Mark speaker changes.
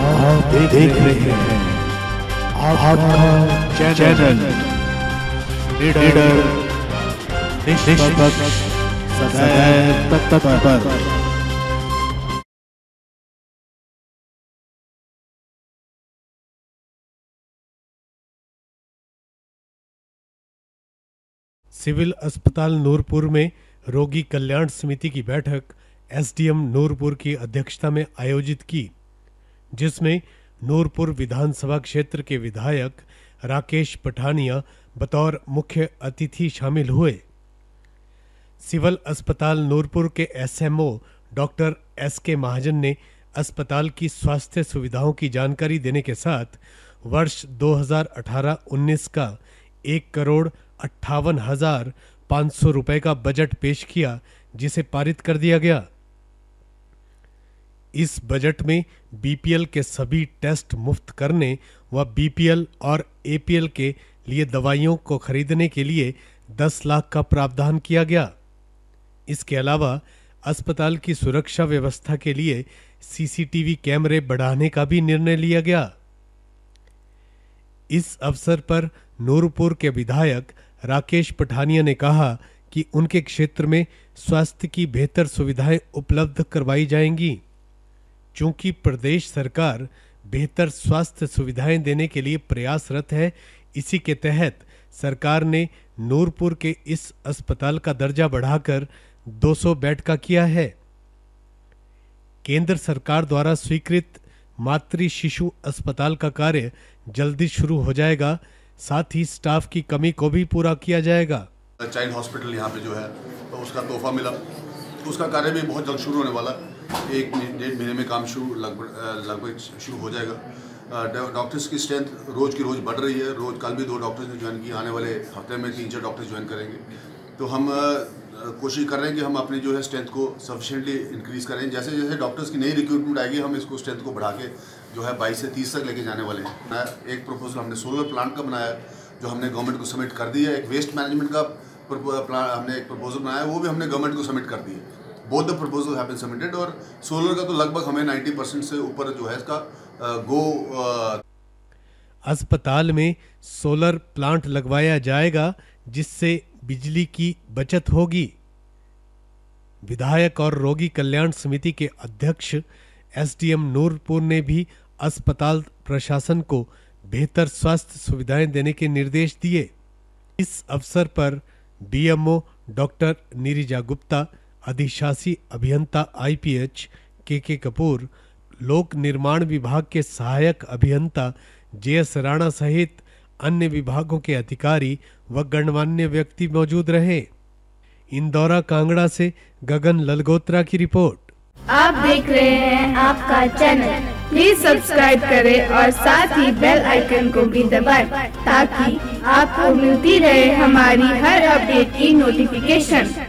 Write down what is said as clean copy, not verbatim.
Speaker 1: आप देख रहे हैं आपका चैनल लीडर निष्पक्ष सदैव तत्पर।
Speaker 2: सिविल अस्पताल नूरपुर में रोगी कल्याण समिति की बैठक एसडीएम नूरपुर की अध्यक्षता में आयोजित की, जिसमें नूरपुर विधानसभा क्षेत्र के विधायक राकेश पठानिया बतौर मुख्य अतिथि शामिल हुए। सिविल अस्पताल नूरपुर के एसएमओ डॉक्टर एसके महाजन ने अस्पताल की स्वास्थ्य सुविधाओं की जानकारी देने के साथ वर्ष 2018-19 का 1,58,500 रुपए का बजट पेश किया, जिसे पारित कर दिया गया। इस बजट में बीपीएल के सभी टेस्ट मुफ्त करने व बीपीएल और एपीएल के लिए दवाइयों को खरीदने के लिए 10 लाख का प्रावधान किया गया। इसके अलावा अस्पताल की सुरक्षा व्यवस्था के लिए सीसीटीवी कैमरे बढ़ाने का भी निर्णय लिया गया। इस अवसर पर नूरपुर के विधायक राकेश पठानिया ने कहा कि उनके क्षेत्र में स्वास्थ्य की बेहतर सुविधाएं उपलब्ध करवाई जाएंगी। चूंकि प्रदेश सरकार बेहतर स्वास्थ्य सुविधाएं देने के लिए प्रयासरत है, इसी के तहत सरकार ने नूरपुर के इस अस्पताल का दर्जा बढ़ाकर 200 बेड का किया है। केंद्र सरकार द्वारा स्वीकृत मातृ शिशु अस्पताल का कार्य जल्दी शुरू हो जाएगा, साथ ही स्टाफ की कमी को भी पूरा किया जाएगा।
Speaker 3: चाइल्ड हॉस्पिटल यहाँ पे जो है तो उसका तोहफा मिला, उसका कार्य भी बहुत जल्द शुरू होने वाला, 1-1.5 महीने में काम शुरू लगभग शुरू हो जाएगा। डॉक्टर्स की स्ट्रेंथ रोज़ की रोज़ बढ़ रही है। रोज़ कल भी 2 डॉक्टर्स ने ज्वाइन किया, आने वाले हफ्ते में 3-4 डॉक्टर्स ज्वाइन करेंगे। तो हम कोशिश कर रहे हैं कि हम अपनी जो है स्ट्रेंथ को सफिशिएंटली इंक्रीज़ करें। जैसे जैसे डॉक्टर्स की नई रिक्रूटमेंट आएगी, हम इसको स्ट्रेंथ को बढ़ा के जो है 22 से 30 तक लेके जाने वाले हैं। एक प्रपोजल हमने सोलर प्लांट का बनाया, जो हमने गवर्नमेंट को सबमिट कर दिया। एक वेस्ट मैनेजमेंट का प्लान हमने एक प्रपोजल बनाया, वो भी हमने गवर्नमेंट को सबमिट कर दिया। Both the proposal have been submitted. और सोलर का तो लगभग हमें 90% से ऊपर जो है इसका
Speaker 2: अस्पताल में सोलर प्लांट लगवाया जाएगा, जिससे बिजली की बचत होगी। विधायक और रोगी कल्याण समिति के अध्यक्ष एसडीएम नूरपुर ने भी अस्पताल प्रशासन को बेहतर स्वास्थ्य सुविधाएं देने के निर्देश दिए। इस अवसर पर बीएमओ डॉक्टर नीरिजा गुप्ता, अधिशासी अभियंता आईपीएच के कपूर, लोक निर्माण विभाग के सहायक अभियंता जेएस राणा सहित अन्य विभागों के अधिकारी व गणमान्य व्यक्ति मौजूद रहे। इंदौरा कांगड़ा से गगन ललगोत्रा की रिपोर्ट।
Speaker 4: आप देख रहे हैं आपका चैनल, प्लीज सब्सक्राइब करें और साथ ही बेल आइकन को भी दबाएं, ताकि आपको मिलती रहे हमारी हर अपडेट की नोटिफिकेशन।